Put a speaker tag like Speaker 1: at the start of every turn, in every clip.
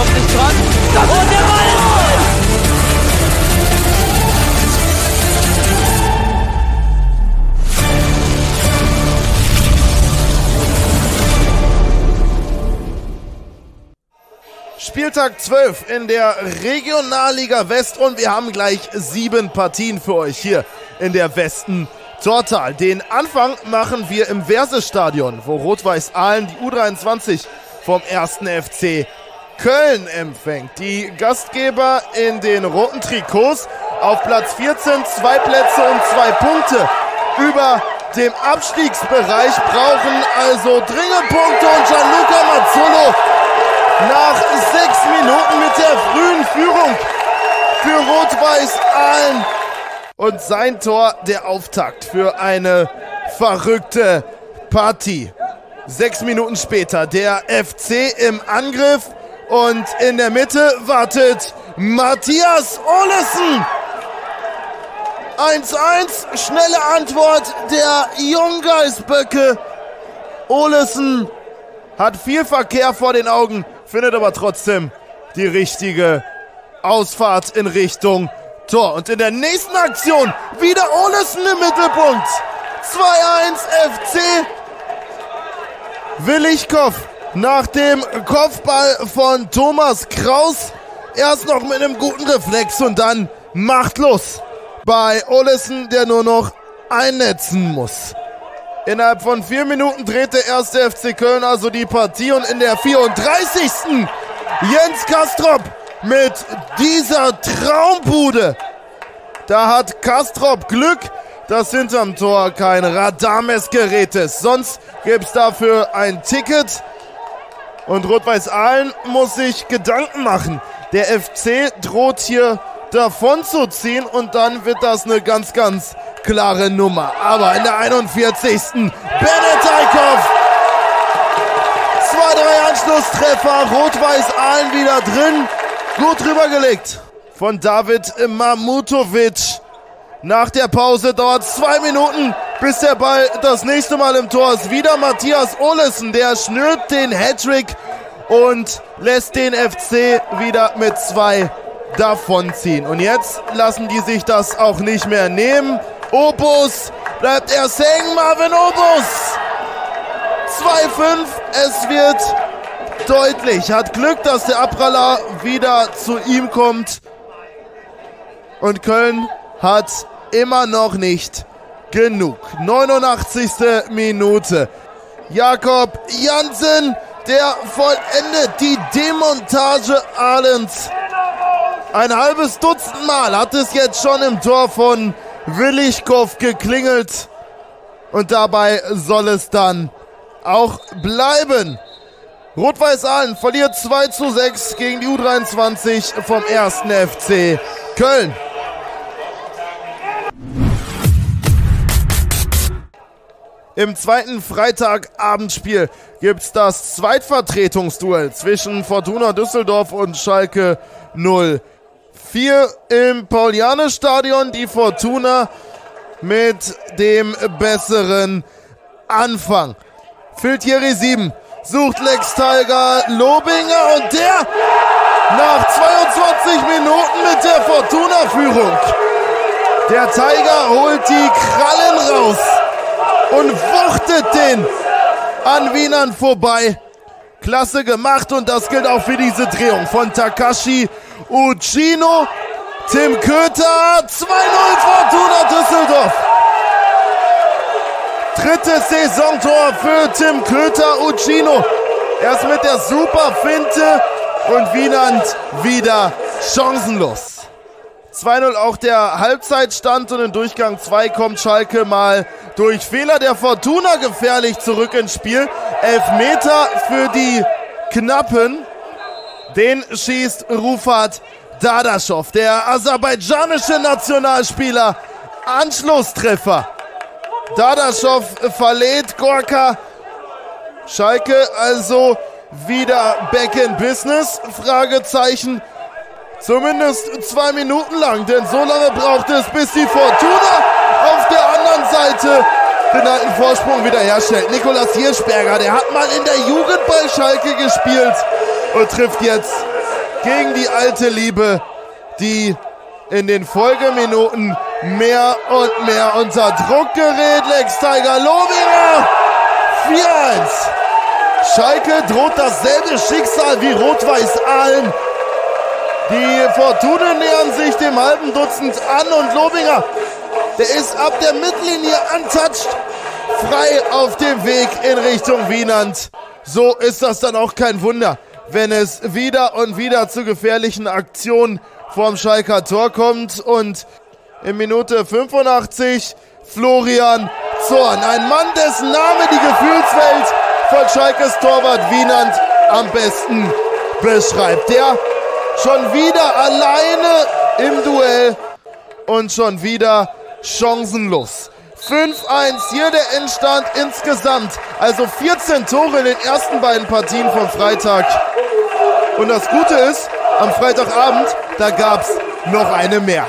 Speaker 1: kommt nicht dran. Und der Ball ist drin!
Speaker 2: Spieltag 12 in der Regionalliga West und wir haben gleich 7 Partien für euch hier in der Westen Tortal. Den Anfang machen wir im Verse-Stadion, wo Rot-Weiß Aalen die U23 vom 1. FC Köln empfängt. Die Gastgeber in den roten Trikots auf Platz 14, 2 Plätze und 2 Punkte über dem Abstiegsbereich, brauchen also dringend Punkte und Gianluca Mazzolo nach 6 Minuten mit der frühen Führung für Rot-Weiß Aalen. Und sein Tor der Auftakt für eine verrückte Partie. 6 Minuten später der FC im Angriff und in der Mitte wartet Matthias Olesen. 1-1, schnelle Antwort der Junggeißböcke. Olesen hat viel Verkehr vor den Augen, findet aber trotzdem die richtige Ausfahrt in Richtung Tor. Und in der nächsten Aktion wieder Olesen im Mittelpunkt. 2-1 FC. Willichkow nach dem Kopfball von Thomas Kraus. Erst noch mit einem guten Reflex und dann machtlos bei Olesen, der nur noch einnetzen muss. Innerhalb von 4 Minuten dreht der 1. FC Köln also die Partie und in der 34. Jens Kastrop mit dieser Traumbude. Da hat Kastrop Glück, dass hinterm Tor kein Radarmessgerät ist. Sonst gäbe es dafür ein Ticket. Und Rot-Weiß Aalen muss sich Gedanken machen. Der FC droht hier davon zu ziehen und dann wird das eine ganz, ganz klare Nummer. Aber in der 41. Bennett Eickhoff. 2-3 Anschlusstreffer. Rot-Weiß Aalen wieder drin. Gut rübergelegt von David Mamutovic. Nach der Pause dauert 2 Minuten, bis der Ball das nächste Mal im Tor ist. Wieder Matthias Olesen, der schnürt den Hattrick und lässt den FC wieder mit 2 davonziehen. Und jetzt lassen die sich das auch nicht mehr nehmen. Obus bleibt erst hängen, Marvin Obus. 2-5, es wird deutlich. Hat Glück, dass der Abpraller wieder zu ihm kommt. Und Köln hat immer noch nicht genug. 89. Minute. Jakob Jansen, der vollendet die Demontage Ahlens. Ein halbes Dutzend Mal hat es jetzt schon im Tor von Willichkow geklingelt. Und dabei soll es dann auch bleiben. Rot-Weiß Aalen verliert 2-6 gegen die U23 vom 1. FC Köln. Im zweiten Freitagabendspiel gibt es das Zweitvertretungsduell zwischen Fortuna Düsseldorf und Schalke 04 im Pauliane-Stadion. Die Fortuna mit dem besseren Anfang. Filtieri 7 sucht Lex Tiger Lobinger und der nach 22 Minuten mit der Fortuna-Führung. Der Tiger holt die Krallen raus und wuchtet den an Wienern vorbei. Klasse gemacht und das gilt auch für diese Drehung von Takashi Uchino. Tim Köter, 2-0 Fortuna Düsseldorf. Drittes Saisontor für Tim Köter Uchino. Erst mit der super Finte und Wienand wieder chancenlos. 2-0 auch der Halbzeitstand und in Durchgang 2 kommt Schalke mal durch Fehler der Fortuna gefährlich zurück ins Spiel. Elfmeter für die Knappen. Den schießt Rufat Dadaschow, der aserbaidschanische Nationalspieler. Anschlusstreffer. Dadaschow verlädt Gorka. Schalke also wieder back in business? Fragezeichen. Zumindest 2 Minuten lang, denn so lange braucht es, bis die Fortuna auf der anderen Seite den alten Vorsprung wiederherstellt. Nikolaus Hirschberger, der hat mal in der Jugend bei Schalke gespielt und trifft jetzt gegen die alte Liebe, die in den Folgeminuten mehr und mehr unter Druck gerät. Lex Tiger Lobinger 4-1. Schalke droht dasselbe Schicksal wie Rot-Weiß Aalen. Die Fortunen nähern sich dem halben Dutzend an und Lobinger, der ist ab der Mittellinie untouched, frei auf dem Weg in Richtung Wienand. So ist das dann auch kein Wunder, wenn es wieder und wieder zu gefährlichen Aktionen vorm Schalker Tor kommt. Und in Minute 85 Florian Zorn, ein Mann, dessen Name die Gefühlswelt von Schalkes Torwart Wienand am besten beschreibt. Der schon wieder alleine im Duell und schon wieder chancenlos. 5-1 hier der Endstand insgesamt. Also 14 Tore in den ersten beiden Partien vom Freitag. Und das Gute ist, am Freitagabend, da gab es noch eine mehr.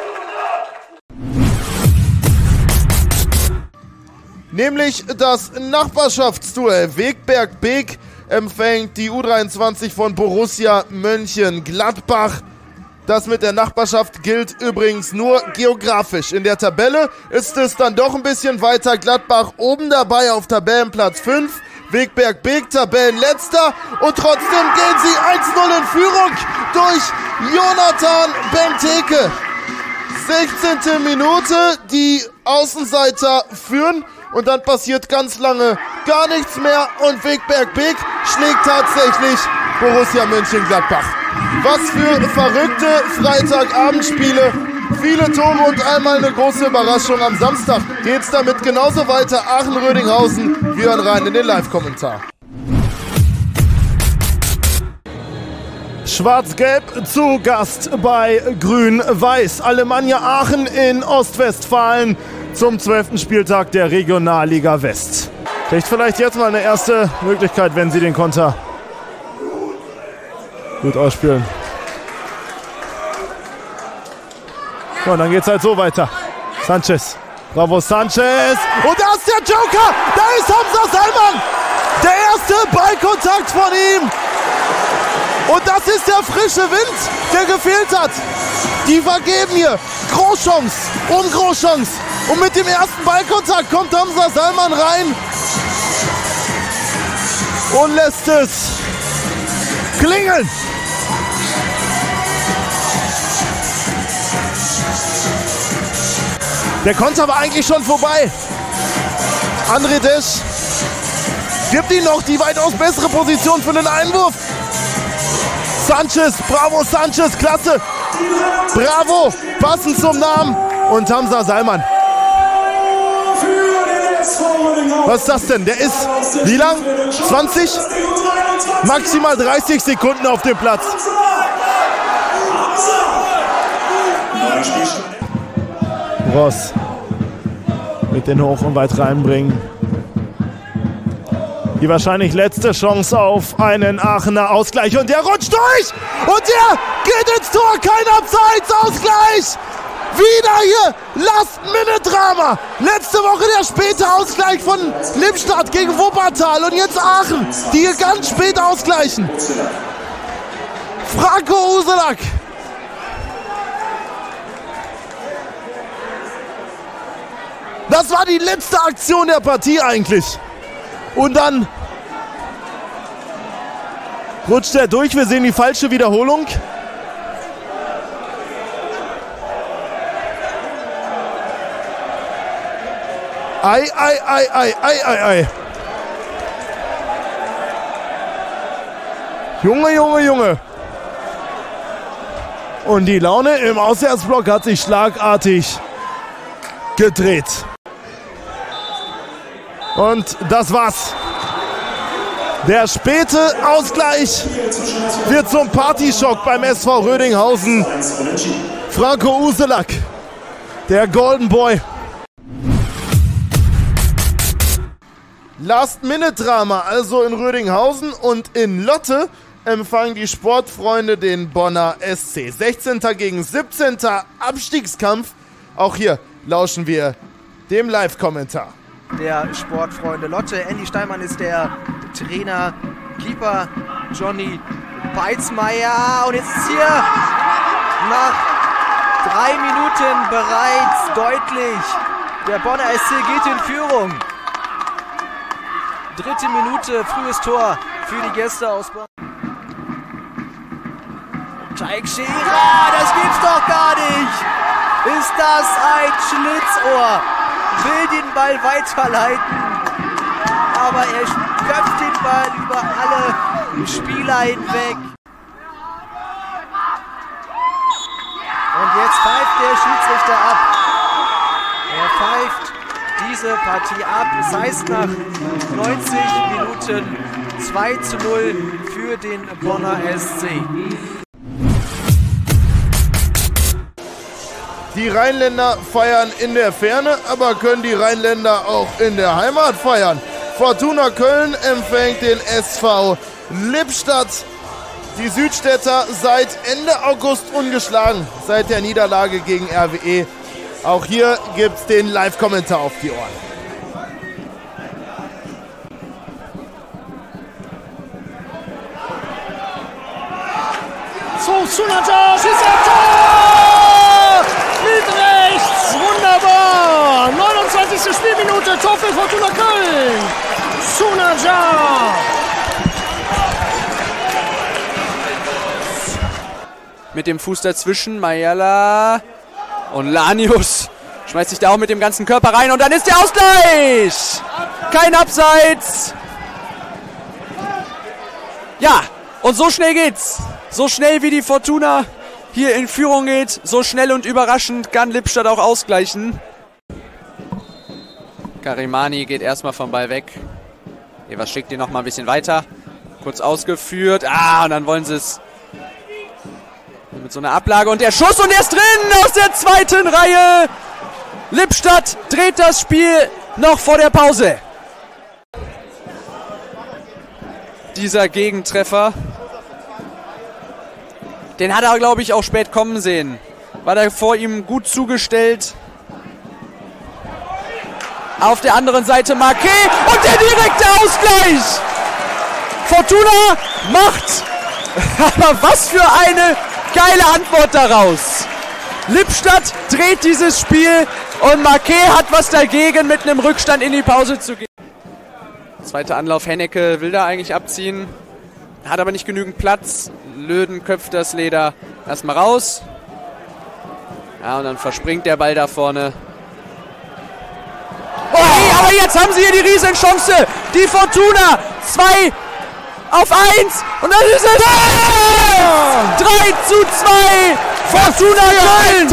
Speaker 2: Nämlich das Nachbarschaftsduell. Wegberg-Beek empfängt die U23 von Borussia Mönchengladbach. Das mit der Nachbarschaft gilt übrigens nur geografisch. In der Tabelle ist es dann doch ein bisschen weiter. Gladbach oben dabei auf Tabellenplatz 5. Wegberg-Beek Tabellenletzter. Und trotzdem gehen sie 1-0 in Führung durch Jonathan Benteke. 16. Minute, die Außenseiter führen. Und dann passiert ganz lange gar nichts mehr. Und Wegberg-Beek schlägt tatsächlich Borussia Mönchengladbach. Was für verrückte Freitagabendspiele. Viele Tore und einmal eine große Überraschung. Am Samstag geht's damit genauso weiter. Aachen-Rödinghausen. Wir hören rein in den Live-Kommentar. Schwarz-Gelb zu Gast bei Grün-Weiß. Alemannia Aachen in Ostwestfalen zum 12. Spieltag der Regionalliga West. Kriegt vielleicht jetzt mal eine erste Möglichkeit, wenn sie den Konter gut ausspielen. So, und dann geht's halt so weiter. Sanchez. Bravo Sanchez. Und da ist der Joker. Da ist Hamza Salman. Der erste Ballkontakt von ihm. Und das ist der frische Wind, der gefehlt hat. Die vergeben hier. Großchance um Großchance. Und mit dem ersten Ballkontakt kommt Hamza Salman rein. Und lässt es klingeln. Der Konter war eigentlich schon vorbei. André Desch gibt ihm noch die weitaus bessere Position für den Einwurf. Sanchez, bravo Sanchez, klasse. Bravo, passend zum Namen. Und Hamza Salman. Was ist das denn? Der ist, wie lang? 20? Maximal 30 Sekunden auf dem Platz. Ross mit den hoch und weit reinbringen. Die wahrscheinlich letzte Chance auf einen Aachener Ausgleich. Und der rutscht durch. Und der geht ins Tor. Kein Abseits. Ausgleich. Wieder hier Last-Minute-Drama. Letzte Woche der späte Ausgleich von Lippstadt gegen Wuppertal. Und jetzt Aachen, die hier ganz spät ausgleichen. Franco Uselak. Das war die letzte Aktion der Partie eigentlich. Und dann rutscht er durch. Wir sehen die falsche Wiederholung. Ei, ei, ei, ei, ei, ei, ei. Junge, Junge, Junge. Und die Laune im Auswärtsblock hat sich schlagartig gedreht. Und das war's. Der späte Ausgleich wird zum Partyschock beim SV Rödinghausen. Franco Uselak, der Golden Boy. Last-Minute-Drama also in Rödinghausen und in Lotte empfangen die Sportfreunde den Bonner SC. 16. gegen 17. Abstiegskampf. Auch hier lauschen wir dem Live-Kommentar.
Speaker 3: Der Sportfreunde Lotte. Andy Steinmann ist der Trainer. Keeper Johnny
Speaker 1: Beitzmeier, und jetzt ist hier nach 3 Minuten bereits deutlich. Der Bonner SC geht in Führung. 3. Minute, frühes Tor für die Gäste aus Bonn. Teixeira, das gibt's doch gar nicht. Ist das ein Schlitzohr? Will den Ball weiterleiten, aber er köpft den Ball über alle Spieler hinweg. Und jetzt pfeift der Schiedsrichter ab. Er pfeift diese Partie ab. Das heißt, nach 90 Minuten 2:0 für den Bonner SC.
Speaker 2: Die Rheinländer feiern in der Ferne, aber können die Rheinländer auch in der Heimat feiern. Fortuna Köln empfängt den SV Lippstadt. Die Südstädter seit Ende August ungeschlagen, seit der Niederlage gegen RWE. Auch hier gibt's den Live-Kommentar auf die Ohren.
Speaker 3: So, Sunaja, schießt er Tor! Mit rechts, wunderbar! 29. Spielminute, Tor für Fortuna Köln! Sunaja!
Speaker 4: Mit dem Fuß dazwischen, Mayala und Lanius schmeißt sich da auch mit dem ganzen Körper rein und dann ist der Ausgleich! Kein Abseits! Ja, und so schnell geht's. So schnell wie die Fortuna hier in Führung geht, so schnell und überraschend kann Lippstadt auch ausgleichen. Karimani geht erstmal vom Ball weg. Evers schickt ihn noch mal ein bisschen weiter. Kurz ausgeführt. Und dann wollen sie es mit so einer Ablage. Und der Schuss und der ist drin aus der 2. Reihe. Lippstadt dreht das Spiel noch vor der Pause. Dieser Gegentreffer, den hat er, glaube ich, auch spät kommen sehen. War da vor ihm gut zugestellt. Auf der anderen Seite Marquet und der direkte Ausgleich. Fortuna macht. Aber was für eine geile Antwort daraus. Lippstadt dreht dieses Spiel und Marquet hat was dagegen, mit einem Rückstand in die Pause zu gehen. Zweiter Anlauf, Hennecke will da eigentlich abziehen. Hat aber nicht genügend Platz. Löden köpft das Leder erstmal raus. Ja, und dann verspringt der Ball da vorne. Oh, aber jetzt haben sie hier die Riesenchance. Die Fortuna 2 auf 1. Und dann ist es 3:2. Fortuna Köln.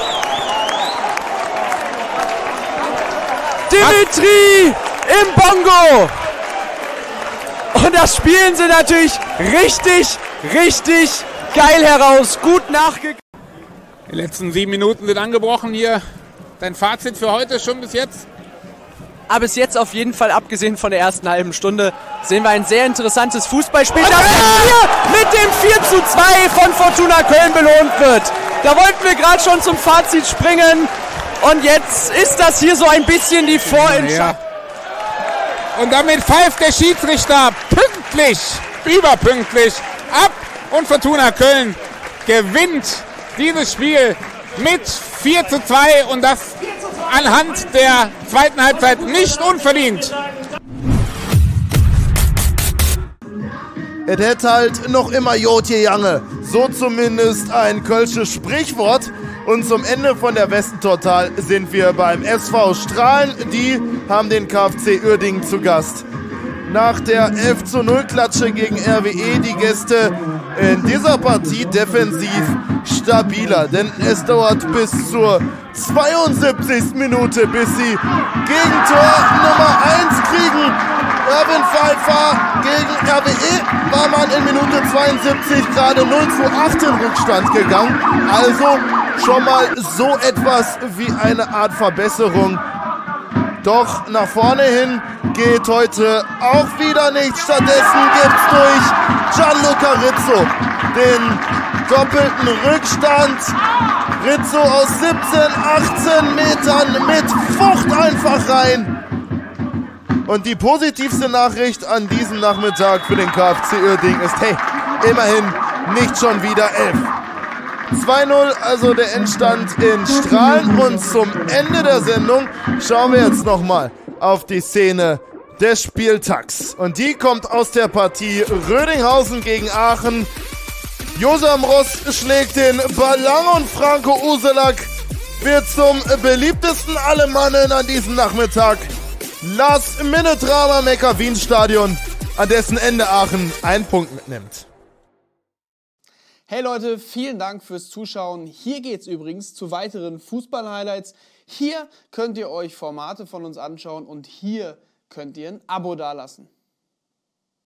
Speaker 4: Dimitri im Bongo. Und das spielen sie natürlich richtig, richtig geil heraus. Gut nachgegangen.
Speaker 5: Die letzten 7 Minuten sind angebrochen hier. Dein Fazit für heute schon bis jetzt?
Speaker 4: Aber bis jetzt auf jeden Fall, abgesehen von der ersten halben Stunde, sehen wir ein sehr interessantes Fußballspiel, das hier mit dem 4:2 von Fortuna Köln belohnt wird. Da wollten wir gerade schon zum Fazit springen. Und jetzt ist das hier so ein bisschen die Vorentscheidung.
Speaker 5: Ja. Und damit pfeift der Schiedsrichter pünktlich, überpünktlich ab. Und Fortuna Köln gewinnt dieses Spiel mit 4:2 und das anhand der zweiten Halbzeit nicht unverdient.
Speaker 2: Es hätte halt noch immer Jotje Jange. So zumindest ein kölsches Sprichwort. Und zum Ende von der Westentotal sind wir beim SV Strahlen. Die haben den KfC Uerdingen zu Gast. Nach der 11:0-Klatsche gegen RWE die Gäste in dieser Partie defensiv stabiler. Denn es dauert bis zur 72. Minute, bis sie Gegentor Nummer 1 kriegen. Erwin Pfeiffer gegen RWE war man in Minute 72 gerade 0:8 in Rückstand gegangen. Also schon mal so etwas wie eine Art Verbesserung. Doch nach vorne hin geht heute auch wieder nichts. Stattdessen gibt's durch Gianluca Rizzo den doppelten Rückstand. Rizzo aus 17, 18 Metern mit Wucht einfach rein. Und die positivste Nachricht an diesem Nachmittag für den KfC Uerdingen ist, hey, immerhin nicht schon wieder 11. 2-0, also der Endstand in Strahlen. Und zum Ende der Sendung schauen wir jetzt nochmal auf die Szene des Spieltags. Und die kommt aus der Partie Rödinghausen gegen Aachen. Josam Ross schlägt den Ball lang und Franco Uselak wird zum beliebtesten Alemannen an diesem Nachmittag. Last-Minute-Drama Neckar-Wien-Stadion, an dessen Ende Aachen einen Punkt mitnimmt.
Speaker 6: Hey Leute, vielen Dank fürs Zuschauen. Hier geht's übrigens zu weiteren Fußball-Highlights. Hier könnt ihr euch Formate von uns anschauen und hier könnt ihr ein Abo dalassen.